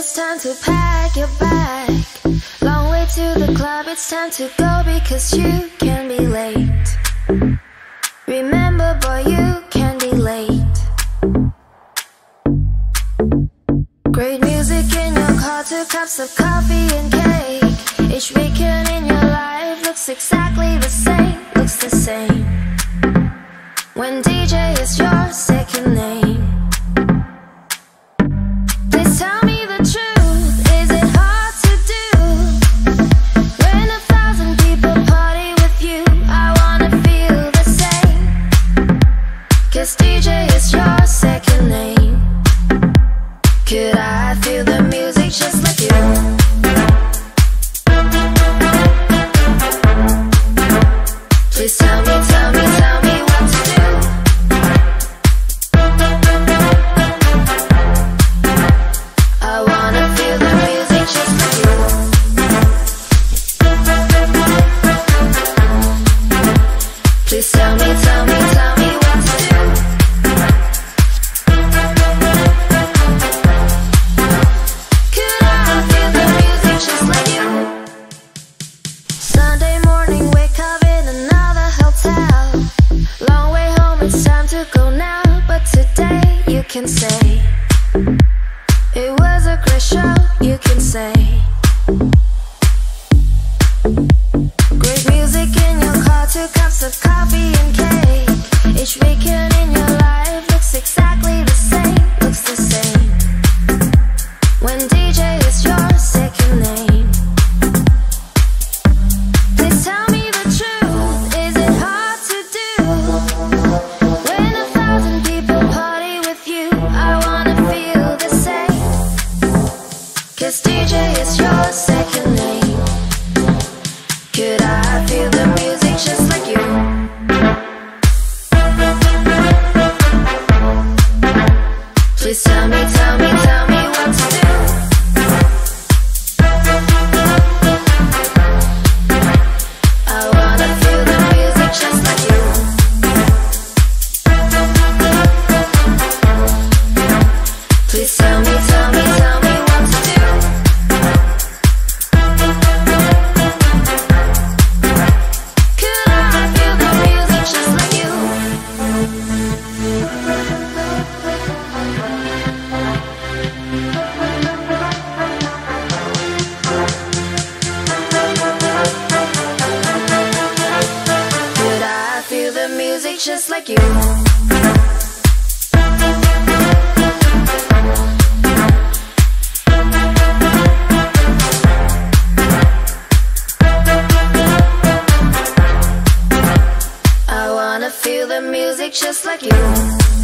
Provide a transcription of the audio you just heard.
it's time to pack your bag. Long way to the club, it's time to go because you can be late. Remember, boy, you can be late. Great music in your car, 2 cups of coffee and cake. Each weekend in your life looks exactly the same, looks the same. When DJ is your second name. Please tell me the truth, is it hard to do? When 1,000 people party with you, I wanna feel the same. 'Cause DJ is your second name. Could I feel the music just like you? Please tell me what to do. I wanna feel the music just like you. Please tell me what to do. Could I feel the music just like you? Sunday morning, wake up in another hotel. Long way home, it's time to go now. But today you can say it was a great show, you can say. Great music in your car, 2 cups of coffee and cake. Each weekend in your life looks exactly the same, looks the same. When DJ is your second name. Please tell me the truth, is it hard to do? When 1,000 people party with you, I wanna feel the same. 'Cause DJ is your second name. Could I feel the music just like you? Please tell me what to do. I wanna feel the music just like you. Please tell me what to do. Could I feel the music just like you? Could I feel the music just like you? I wanna feel the music just like you.